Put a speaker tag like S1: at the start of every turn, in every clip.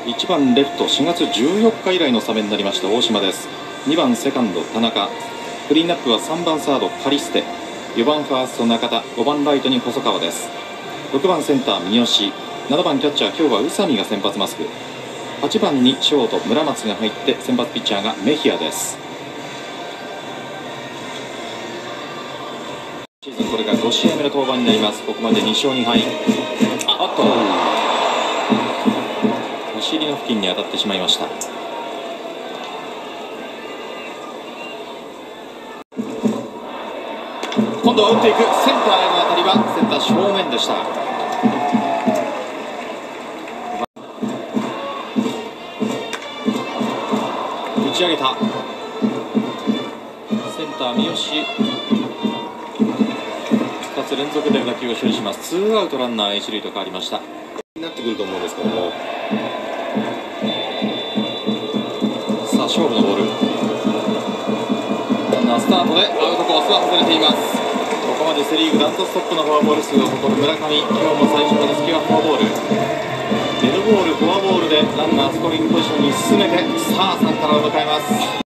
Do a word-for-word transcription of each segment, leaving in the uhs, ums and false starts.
S1: いちばんレフトしがつじゅうよっか以来のスタメンになりました大島です。にばんセカンド田中、クリーンアップはさんばんサードカリステ、よばんファースト中田、ごばんライトに細川です。ろくばんセンター三好、ななばんキャッチャー今日は宇佐美が先発マスク、はちばんにショート村松が入って先発ピッチャーがメヒアです。シーズンこれがご試合目の登板になります。ここまでにしょうにはい。あっとお尻の付近に当たってしまいました。今度は打っていく、センターへの当たりはセンター正面でした。打ち上げた、センター三好ふたつ連続で打球を処理します。ツーアウトランナー一塁と変わりました。
S2: になってくると思うんですけども、
S1: さあ勝負のボール、ランナースタートでアウトコースは外れています。ここまでセ・リーグダントツトップのフォアボール数を誇る村上、今日も最初の打席はフォアボール、デッドボールフォアボールでランナースコーリングポジションに進めて、さあサンタナを迎えます。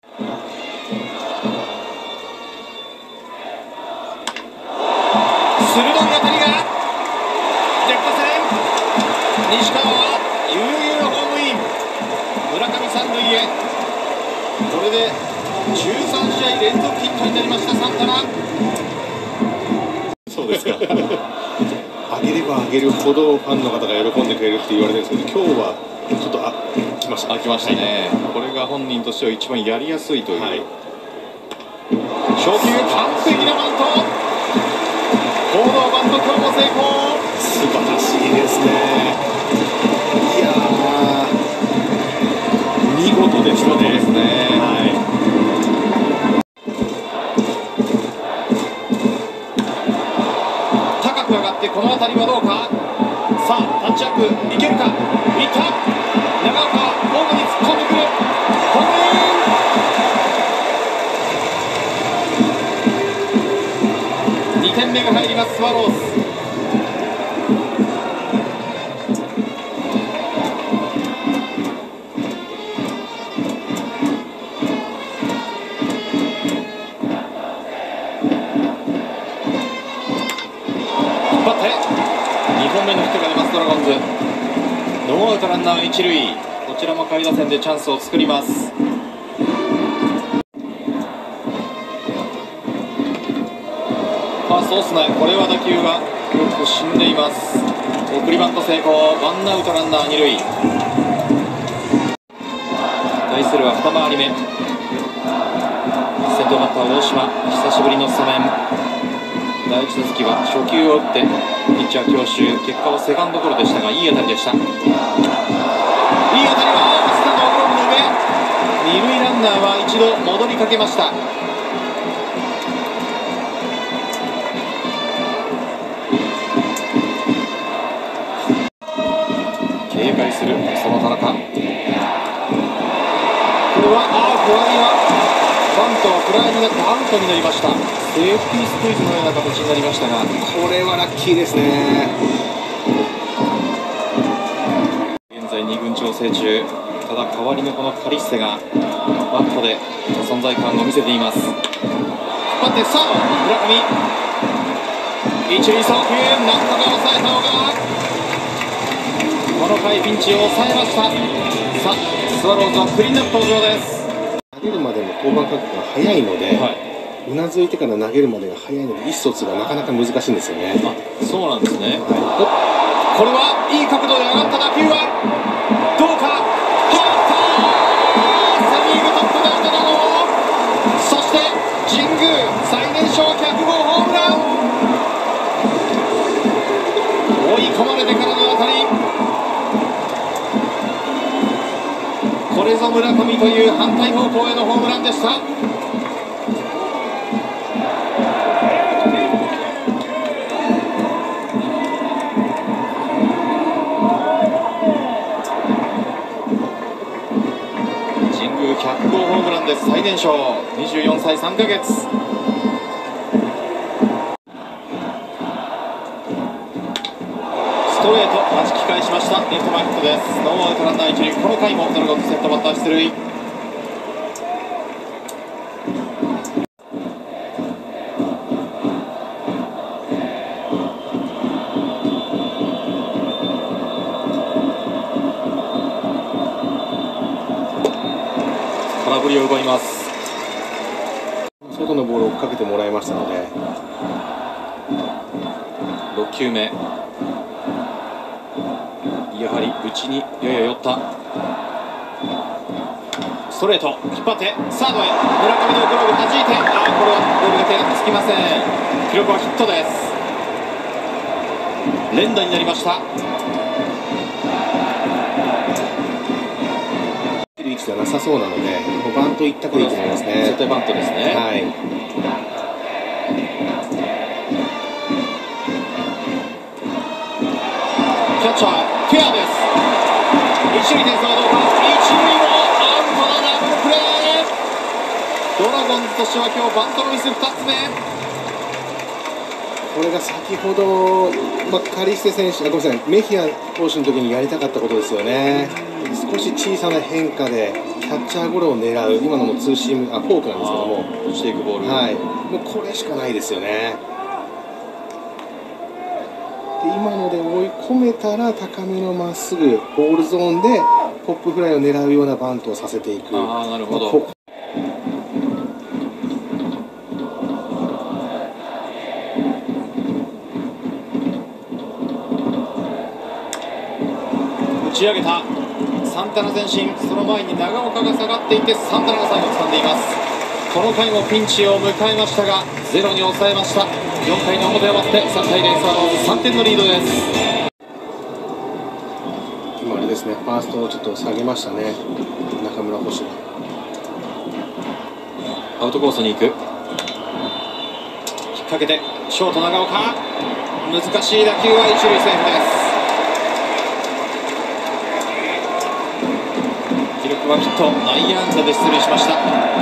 S1: 鋭い当たりがレフト線、西川は悠々ホームイン、村上三塁へ。これでじゅうさんしあい連続ヒットになりましたサンタナ。
S2: そうですか上げれば上げるほどファンの方が喜んでくれるって言われてるんですけど、今日はちょっとあ来ました
S1: あ来ましたね、はい、これが本人としては一番やりやすいという、はい、初球完璧なバント、ボードバント、今日も成功、
S2: 素晴らしいですね。いやー見事でしたね。
S1: ですね、はい、高く上がってこの当たりはどうか。さあタッチアップいけるか、いった、長岡ホームに突っ込んでくる、ホームイン、にてんめが入りますスワローズ。にほんめのヒットが出ますドラゴンズ。ノーアウトランナー一塁、こちらも下位打線でチャンスを作ります。ファーストオスナ、これは打球がよく死んでいます。送りバント成功、ワンアウトランナー二塁。対するは二回り目、先頭バッター大島、久しぶりのスタメン。第一打席は初球を打ってピッチャー強襲、結果はセカンドゴロでしたがいい当たりでした。いい当たりはアースタのゴロの上、二塁ランナーは一度戻りかけました。警戒するその田中、これはあーフライがバントはフライになってアウトになりました。セーフティースクイズのような形になりましたが、
S2: これはラッキーですね。
S1: 現在に軍調整中、ただ代わりのこのカリッセがバットで存在感を見せています。引っ張ってサード村上、一塁送球、なんとか抑えた小川、この回ピンチを抑えました。さあスワローズはクリーンアップ登場です。
S2: 投げるまでの登板間隔が早いので、はい、うなずいてから投げるまでが早いので意思疎通がなかなか難しいんですよね。
S1: あ、そうなんですね、はい、これはいい角度で上がった打球はどうか、入ったー、セ・リーグトップだったなの。そして神宮最年少ひゃくごうホームラン、追い込まれてからの当たり、これぞ村上という反対方向へのホームランでした。神宮ひゃくごうホームランです。最年少にじゅうよんさいさんかげつ。ストレート弾き返しました。レフト前ヒットです。ノーアウトランナー一塁。この回もドラゴンズ先頭バッター出塁。空振りを奪います。
S2: 外のボールを追っかけてもらいましたので、
S1: ろっきゅうめ、やはり内にやや寄ったストレート、引っ張ってサードへ、村上のグローブ弾いて、あーこれはボールが手がつきません。記録はヒットです。連打になりました。
S2: 位置ではなさそうなので、バント一択でいいと思いますね。
S1: 絶対バントですね。
S2: はい。
S1: キャッチャーフェアです。一塁点差はどうか。一塁もアウトのダブルプレー。ドラゴンズとしては今日バントのミスふたつめ。
S2: これが先ほど、まあ、カリステ選手、あ、ごめんなさい、メヒア投手の時にやりたかったことですよね。少し小さな変化でキャッチャーゴロを狙う、今のもツーシーム、あ、フォークなんですけども、
S1: 落ちていくボール、
S2: はい、もうこれしかないですよね。で今ので追い込めたら高めのまっすぐボールゾーンでポップフライを狙うようなバントをさせていく。
S1: あー、なるほど。
S2: まあこ
S1: 打ち上げたサンタナ前進、その前に長岡が下がっていてサンタナが最後掴んでいます。この回もピンチを迎えましたがゼロに抑えました。よんかいの表終わってさんたいゼロ、スワローズさんてんのリードです。
S2: 今あれですね、ファーストをちょっと下げましたね、中村捕手が。
S1: アウトコースに行く、引っ掛けてショート長岡、難しい打球は一塁セーフです。記録はヒット、内野安打で出塁しました。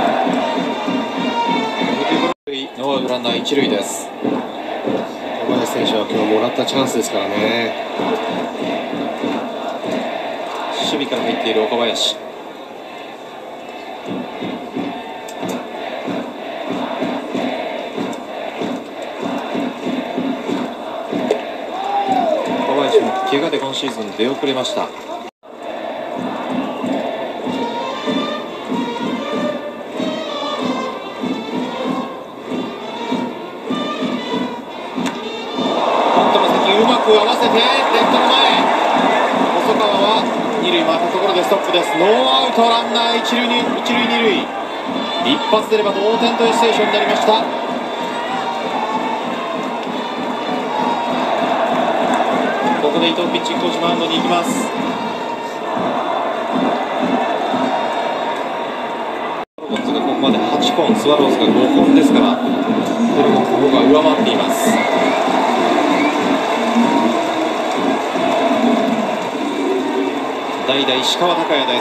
S1: ノーアウトランナー一塁です。
S2: 小林選手は今日もらったチャンスですからね。
S1: 守備から入っている岡林、岡林も怪我で今シーズン出遅れました。合わせてレフトの前、細川は二塁回ったところでストップです。ノーアウトランナー一塁に一塁二塁、一発出れば同点というシチュエーションになりました。ここで伊藤ピッチングコーチマウンドに行きます。ドラゴンズがここまではちほん、スワローズがごほんですから、ドラゴンズの方が上回っています。代打石川昂弥です。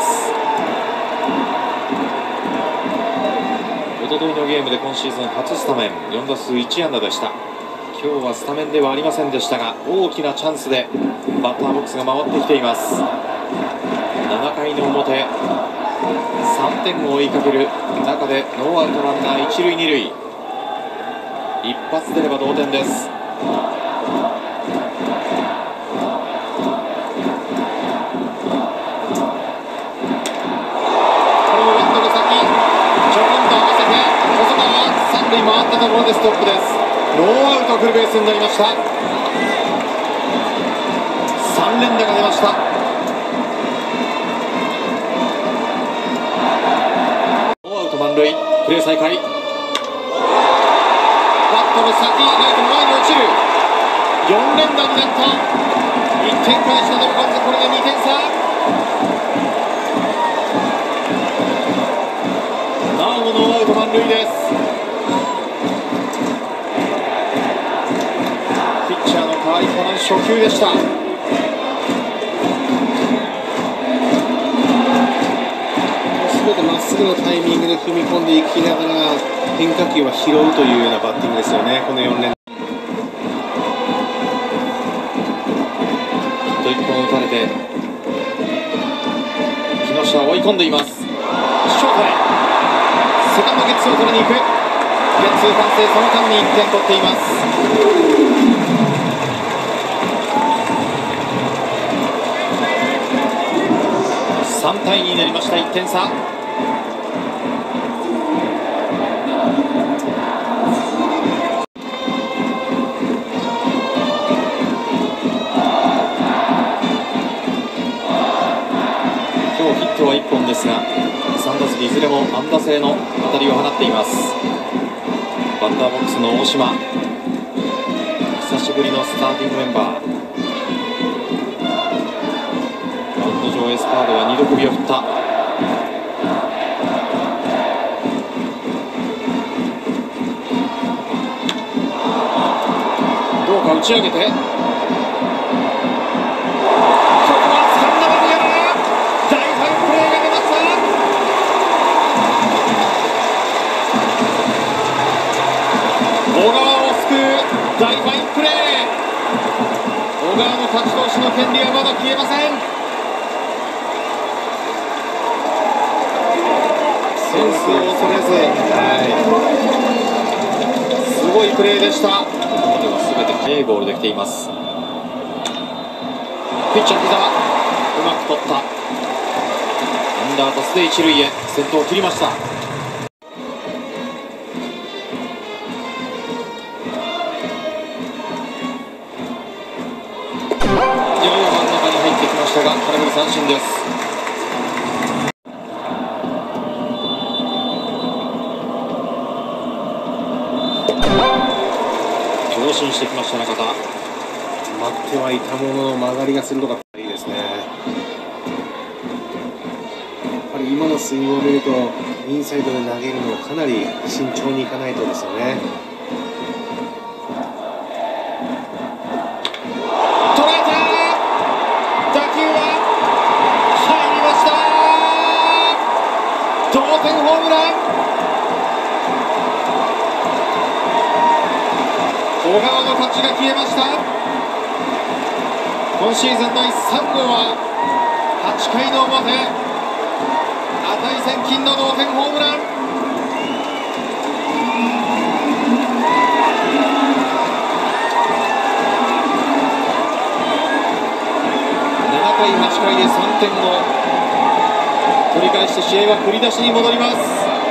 S1: おとといのゲームで今シーズン初スタメン、よんだすういちあんだでした。今日はスタメンではありませんでしたが大きなチャンスでバッターボックスが回ってきています。ななかいの表、さんてんを追いかける中でノーアウトランナー一塁二塁、一発出れば同点です。回ったところでストップです。ノーアウトフルベースになりました。さん連打が出ました。ノーアウト満塁、プレー再開、バットの先、ライトの前に落ちる、よん連打になった。いってん返したドラゴンズ、これでにてんさ。なおもノーアウト満塁です。この初球でした。すべてまっすぐのタイミングで踏み込んでいきながら変化球は拾うというようなバッティングですよね、このよん連。 ットいっぽん打たれて木下は追い込んでいます。ショートへセカンドゲッツーを取りに行く。ゲッツー完成、その間にいってん取っています。さんたいにになりました。いってん差。今日ヒットはいっぽんですがさん打席いずれも安打性の当たりを放っています。バッターボックスの大島、久しぶりのスターティングメンバー。マウンド上エスパードはにど首を振った。どうか打ち上げて、ここは掴んだ丸山、大ファインプレーが出ました。小川を救う大ファインプレー。小川の勝ち投手の権利はまだ消えません。センスを恐れず、はい、すごいプレーでした。ここまでは全て速いボールで来ています。ピッチャー木澤、うまく取った。アンダートスで一塁へ先頭を切りました。やや真ん中に入ってきましたが空振り三振です。強振してきました中田。
S2: 待ってはいたものの曲がりが鋭かったりですね。やっぱり今のスイングを見るとインサイドで投げるのをかなり慎重にいかないとですよね。
S1: 捉えた。打球は入りました。同点ホームラン。小川の勝ちが消えました。今シーズン第さん号ははちかいの表、値千金の同点ホームラン。ななかいはちかいでさんてんを取り返して試合は振り出しに戻ります。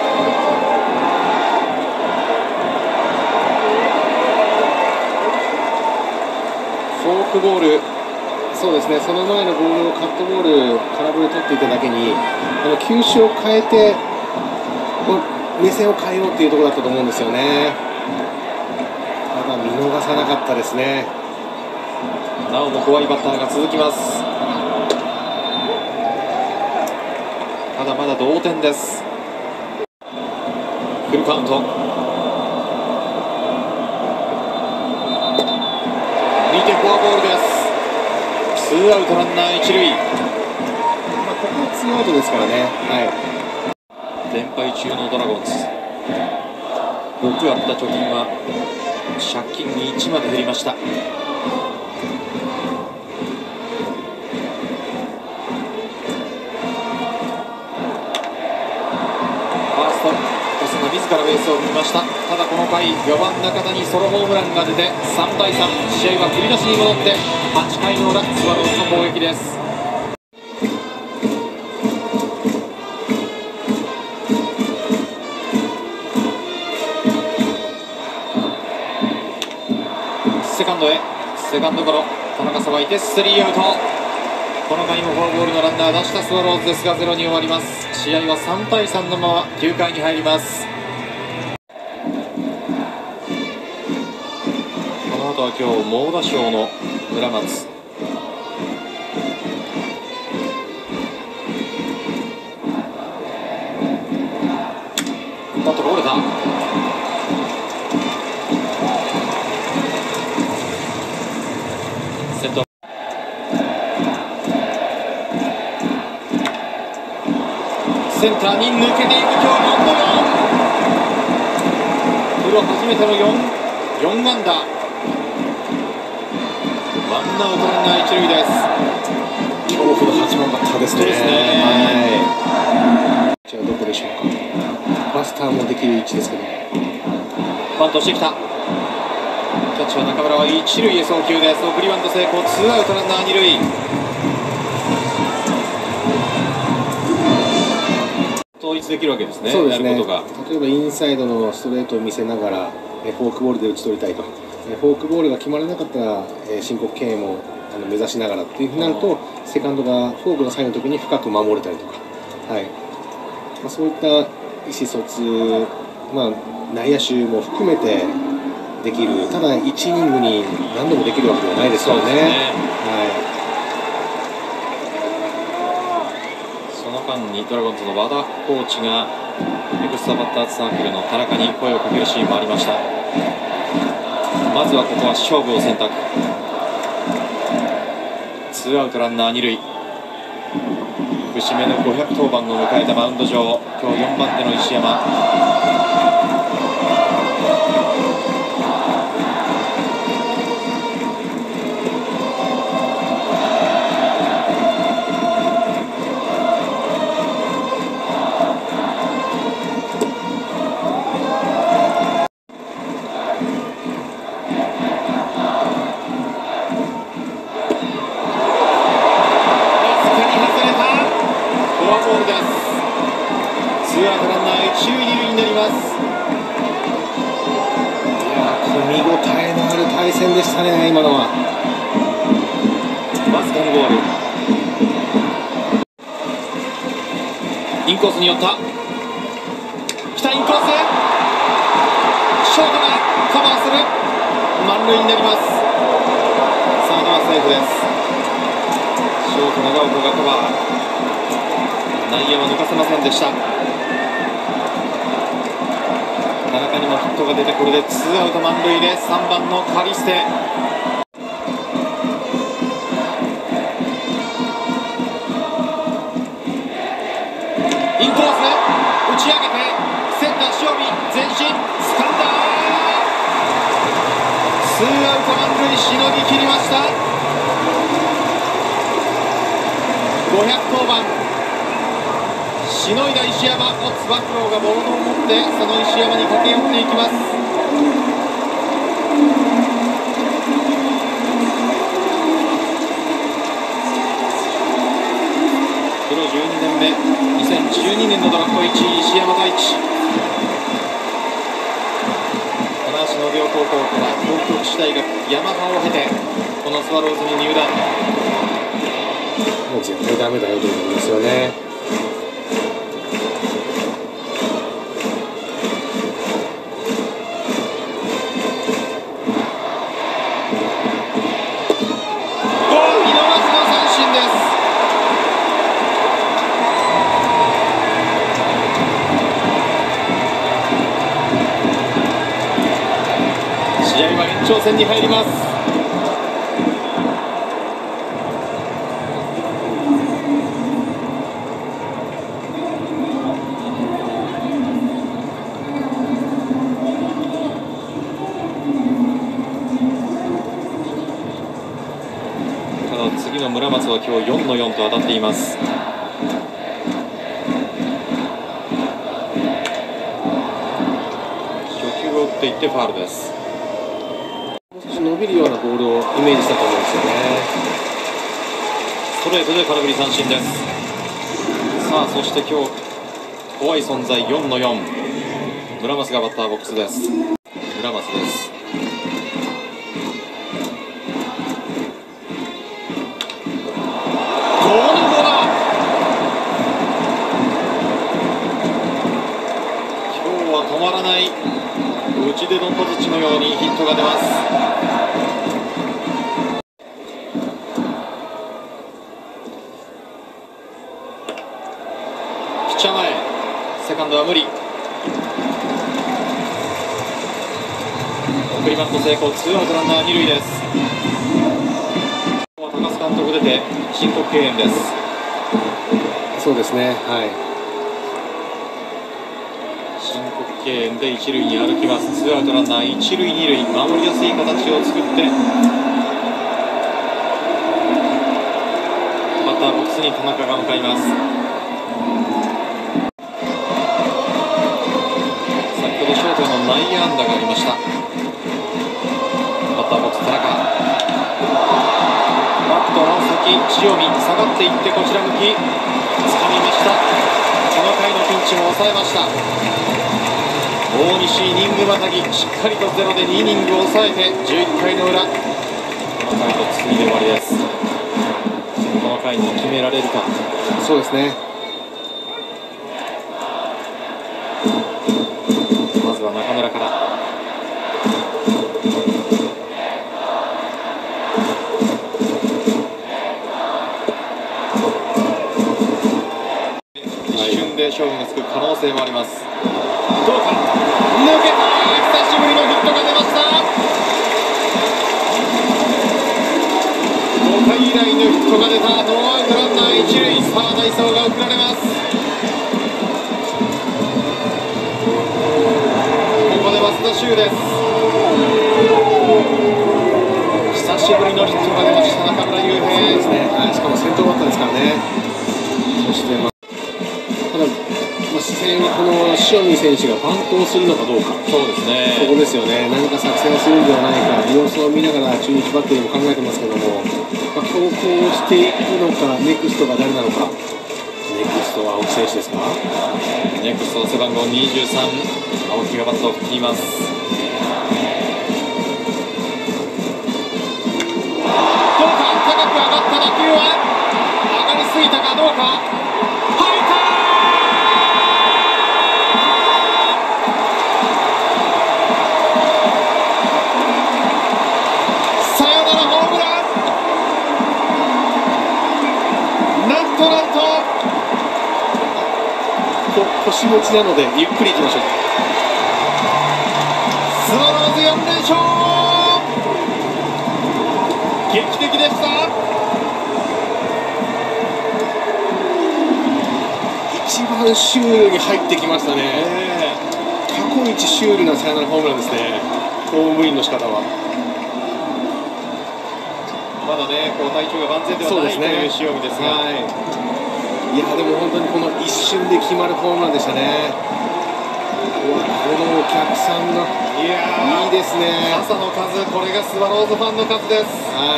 S1: フォークボール、
S2: そうですね、その前のボールをカットボール、空振り取っていただけに、あの球種を変えて、こう目線を変えようというところだったと思うんですよね。ただ、見逃さなかったですね。
S1: なおも怖いバッターが続きます。ただまだ同点です。フルカウント。見てフォアボールです。ツーアウトランナー一塁。
S2: まあ、ここはツーアウトですからね。はい、
S1: 連敗中のドラゴンズ、ろくあった貯金は借金にいちまで減りました。ファーストオスナ自らベースを踏みました。ただこの回よばん中田にソロホームランが出てさんたいさん、試合は振り出しに戻ってはちかいの裏、スワローズの攻撃です。セカンドへ、セカンドゴロ、田中さばいてスリーアウト。この回もフォアボールのランナー出したスワローズですがゼロに終わります。試合はさんたいさんのままきゅうかいに入ります。この後は今日猛打賞の村松。バットが折れた。先頭センターに抜けていく。今日よんのよん、プロ初めてのよん、よん安打。ワンアウトランナー一塁です。
S2: 恐怖のはちばんバッターですね。
S1: ですね。
S2: はい。じゃあどこでしょうか。バスターもできる位置ですけど。
S1: バントしてきた。キャッチャー中村は一塁へ送球です。送りバント成功。ツーアウトランナー二塁。統一できるわけですね。
S2: そうですね。
S1: やることが。
S2: 例えばインサイドのストレートを見せながらフォークボールで打ち取りたいと。フォークボールが決まらなかったら申告敬遠をあの目指しながらっていうふうになると、セカンドがフォークのサインの時に深く守れたりとか、はい、まあ、そういった意思疎通、まあ、内野手も含めてできる。ただいちイニングに何度もできるわけではないですからね。はい、
S1: その間にドラゴンズの和田コーチがエクストラバッターズサークルの田中に声をかけるシーンもありました。まずはここは勝負を選択。ツーアウトランナー二塁。節目のごひゃく登板を迎えたマウンド上、今日よんばん手の石山。
S2: でしたね、今のは。
S1: わずかにボール。インコースに寄った。来た、インコース。ショートがカバーする。満塁になります。サードはセーフです。ショート長岡がカバー。内野は抜かせませんでした。田中にもヒットが出て、これでツーアウト満塁でさんばんのカリステ。インコース打ち上げてセンター塩見前進スカンダー。ツーアウト満塁、しのぎ切りました。ごひゃく登板しのいだ石山。おつば九郎がボールを持ってその石山に駆け寄っていきます。プロじゅうにねんめ、にせんじゅうにねんのドラフトいちい石山大地。金足農業高校から東京福祉大学ヤマハを経てこのスワローズに入団。
S2: もう絶対ダメだよということですよね。挑戦に入ります。ただ次の村松は今日よんのよんと当たっています。初球を打っていってファウルです。 伸びるようなボールをイメージしたと思うんですよね。
S1: ストレートで空振り三振です。さあそして今日怖い存在よんのよん。村松がバッターボックスです。村松です。今日は止まらない。内出の小槌のようにヒットが出ます。ピッチャー前、セカンドは無理。送りバント成功、ツーアウトランナー二塁です。高須監督出て申告敬遠です。
S2: そうですね、はい。
S1: 敬遠で一塁に歩きます。ツーアウトランナー一塁二塁、守りやすい形を作ってターボックスに田中が向かいます。先ほどショートへの内野安打がありました。バッターボックス田中、バットの先、塩見下がっていってこちら向き、掴みました。この回のピンチも抑えました。大西イニングまたぎ、しっかりとゼロでにイニングを抑えてじゅういっかいの裏、この回と次で終わりです。この回に決められるか。
S2: そうですね。
S1: まずは中村から。一瞬で勝負がつく可能性もあります。どうか、抜けた。久しぶりのヒットが出ました。ごかい以来のヒットが出た。ノーアウトランナー一塁。さあ代走が送られます。ここで増田修です。久しぶりのヒットが出ました中村悠平。
S2: そうですね、はい、しかも先頭バッターですからね。そして、まあ、ただ、まあ、視線にこの塩見選手がバントをするのかどうか、
S1: そうですね、
S2: そこですよね。何か作戦をするんではないか、様子を見ながら中日バッテリーも考えてますけども、まあ、強行していくのか、ネクストが誰なのか。ネクストは青木選手ですか。
S1: ネクストの背番号にじゅうさん、青木がバットを振っています。どうか、高く上がった打球は上がりすぎたかどうか。入ったー、サヨナラホームラン。なんとなんと
S2: 腰持ちなのでゆっくりいきましょう。
S1: スワローズよん連勝、劇的でした。
S2: 一番シュールに入ってきましたね、えー、過去一シュールなサヨナラホームランですね。ホームインの仕方は
S1: まだね、こう体調が万全ではないという塩見ですが、
S2: はい、いやでも本当にこの一瞬で決まるホームランでしたね。うわ、このお客さんの
S1: いや
S2: いいですね。
S1: 傘の数、これがスワローズファンの数です。
S2: はい、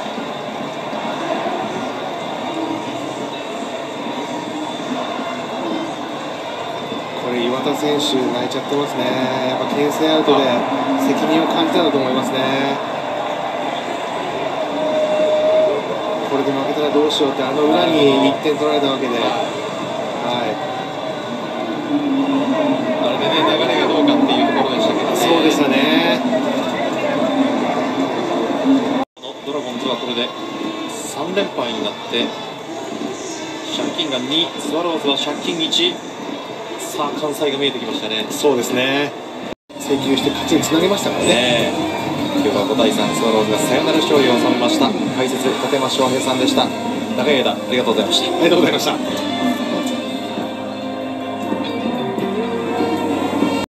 S2: これ岩田選手泣いちゃってますね。やっぱ牽制アウトで責任を感じたんだと思いますね。これで負けたらどうしようって、あの裏にいってん取られたわけで、はい、
S1: あれでね、流れがどうかっていうところでしたけどね。
S2: そうでしたね。
S1: ドラゴンズはこれでさん連敗になって借金がに、スワローズは借金いち。さあ関西が見えてきましたね。
S2: そうですね、請求して勝ちにつなげましたからね。
S1: ね、今日はごたいさん、スワローズがサヨナラ勝利を収めました。解説立山翔平さんでした。長い間ありがとうございました。
S2: ありがとうございました。